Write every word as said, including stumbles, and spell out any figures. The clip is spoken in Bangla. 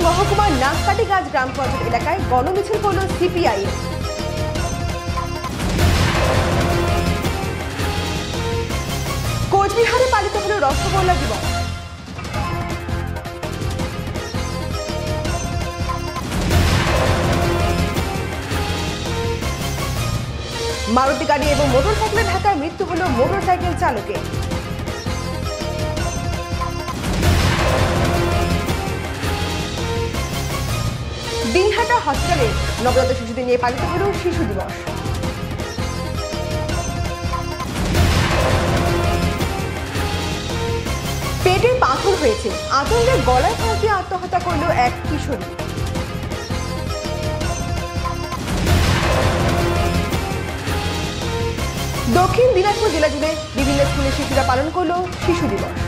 মহকুমার নাককাটিগাছ গ্রাম পঞ্চায়েত এলাকায় গণমিছিল করল সিপিআই। কোচবিহারে পালিত হল রসগোল্লা দিবস। মারুতি গাড়ি এবং মোটরসাইকেলে ধাক্কায় মৃত্যু হল মোটরসাইকেল চালকের। দিনহাটা হসপিটালে নবজাত শিশুদের নিয়ে পালিত হল শিশু দিবস। পেটে পাথর হয়েছে, আতঙ্কে গলায় ফাঁস দিয়ে আত্মহত্যা করল এক কিশোরী। দক্ষিণ দিনাজপুর জেলা জুড়ে বিভিন্ন স্কুলের শিশুরা পালন করল শিশু দিবস।